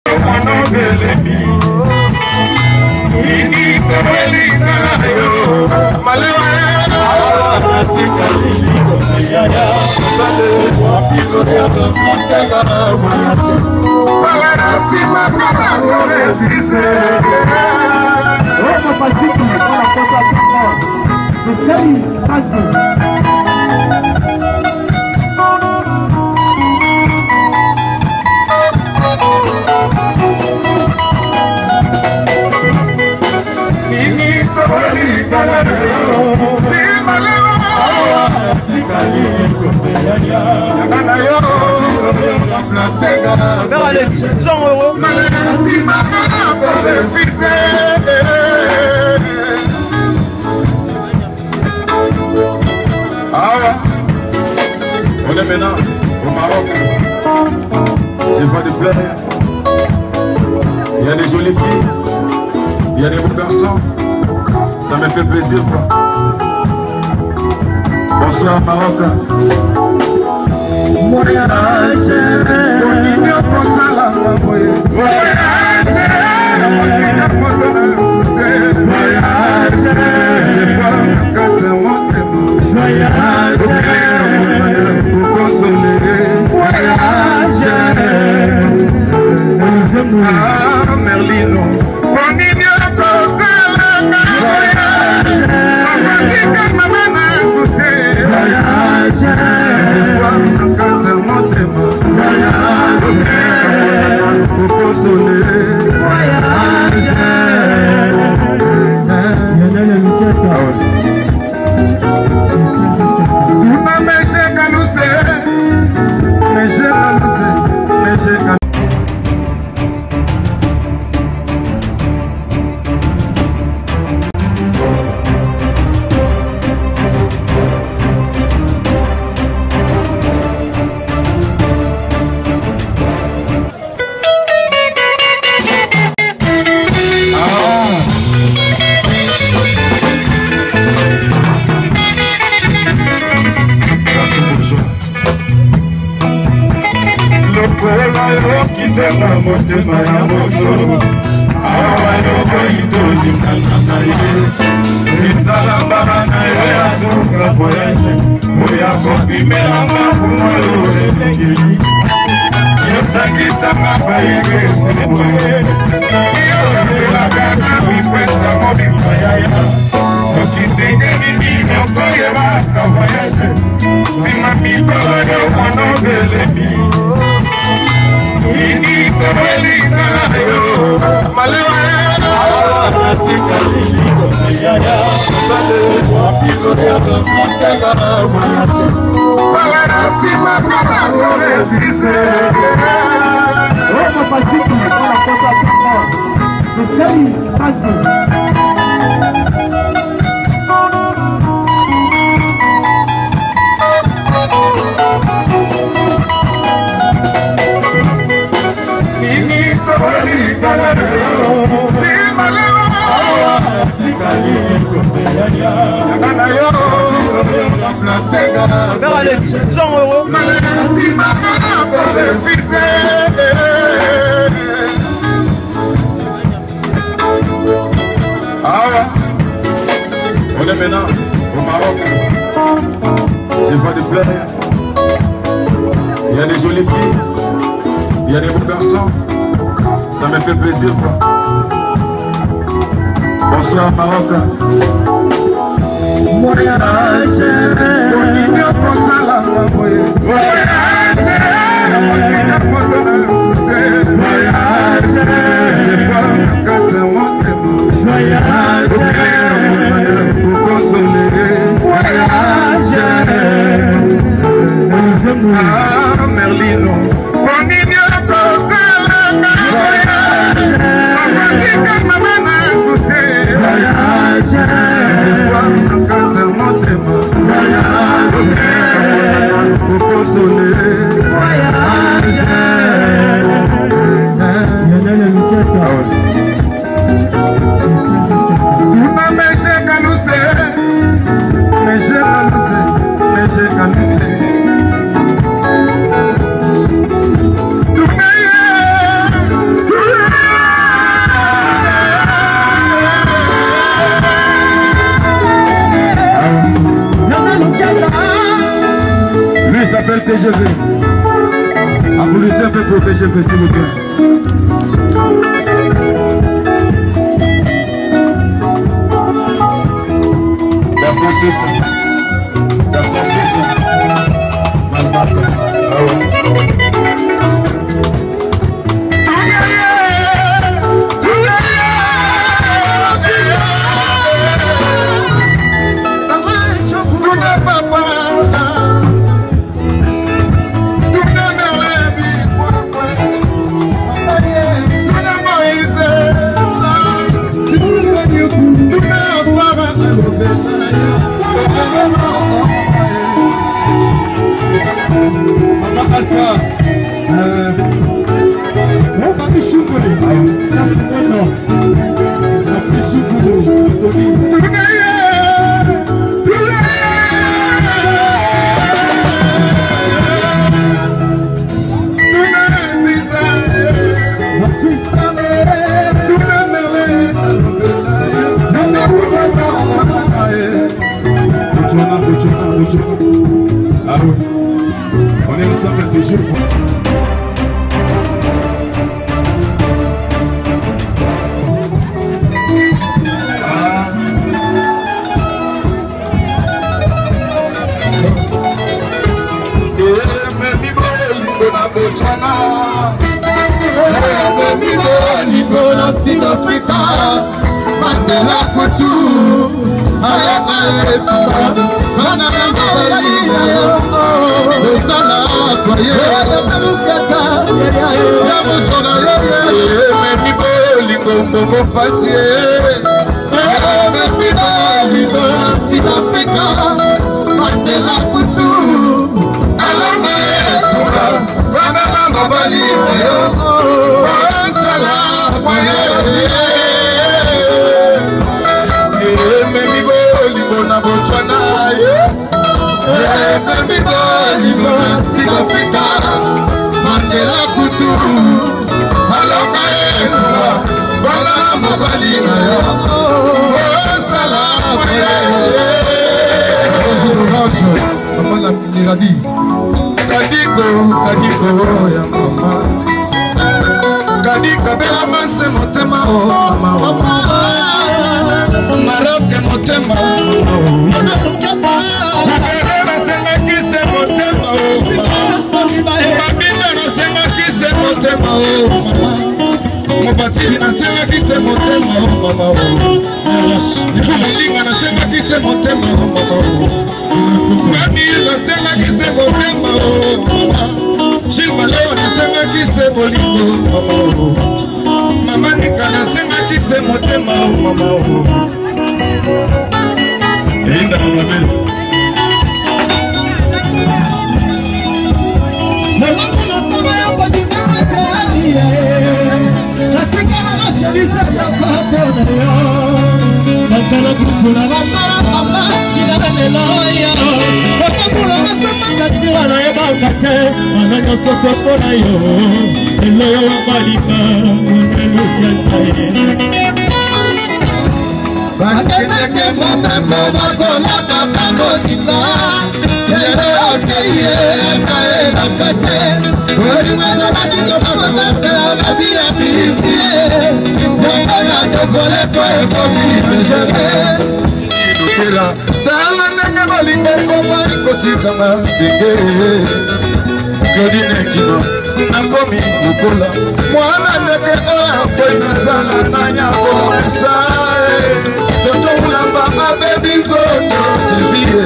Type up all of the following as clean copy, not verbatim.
On est maintenant au Maroc. Je vois des fleurs. Il y a des jolies filles. Il y a des beaux garçons. Ça me fait plaisir, quoi. Bonsoir Maroc. Voyage. Ah, Merlino, motema ya moso awa yoko itoli nanaye ezala mbaka na yo ya suka voyage oya kopimela makumo yo elengeli yosangisanga bayege eseboye yozelaka na mipesa mobimba yaya soki ndenge nini okoyebaka voyage nsima mikolo yo mwana obelemi ini koreli na yo malewa On est maintenant au Maroc. Je vois des fleurs. Il y a des jolies filles. Il y a des beaux garçons. Ça me fait plaisir, quoi. Bonsoir Maroc. Voyage. Ah, Merlino, TGV. Applaudissez un peu pour TGV, s'il vous plaît. Garçon Suisse. Garçon Suisse. Malmarca. Ah ouais. Ah oui, on est ensemble toujours. Mandela kutu ayaka etuba bana bangalia osala kwaye malukata ya mojona ye memi bolingo mbongo pasi memi bolingo na Sud-Africa Mandela kutu alama etuba bana bangalia osala kwaye memi bolingo na Botswana memi bolingo na Sud-Africa Mandela kutu alama etuba bana mobali osala kadiko ya mama kadika bela mase motema mama Maroc motema Mugere nasengaki se motema Mabinda nasengaki se motema mama Mobatili nasengaki se motema mama Ifumushinga nasengaki se motema mama Mami nasengaki se motema mama Shilma leo nasengaki se bolingo mama Mama nika nasengaki se motema mama Enda mama Mama nasema yako ni mama Katika mashabisa yako hapo Nakala kukula mama mama Kila loya Wakakula nasema katira na yeba kake Ananya sose pona yo Eloya wabalika Unelukia chaye Bakendeke mama Bakola kaka monika Yere okeye Kaela kate Orimeza batiko mama Kala mabia bisiye Yangana jokole kwa ekomi Mejere Inukira Tala nenge malinga koma Ikotika ma Dike Kodine kino Nakomi ukola Mwana neke Koi nasala Nanya kola Musae Toto mulamba Baby mzoto Sylvie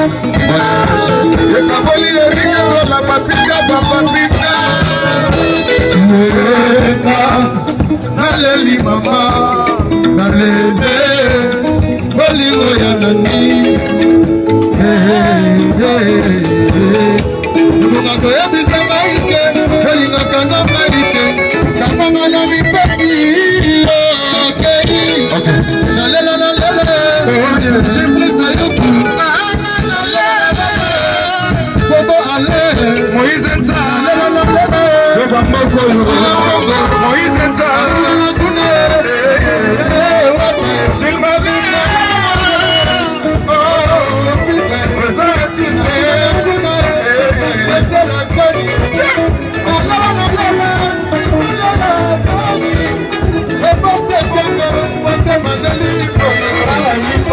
Ekaboli erike Kola papika papapika Naleli mama Nalele Bolingo ya nani Nunga ya bisa maike Bolingo kanda maike Kamanga na mipeki Okay Nalele Jiflik na yuku Nalele Bobo ale Moise Nta Joba moko yuku Moise Nta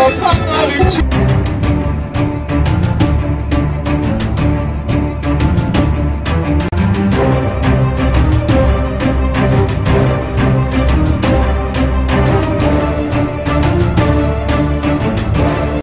Okanga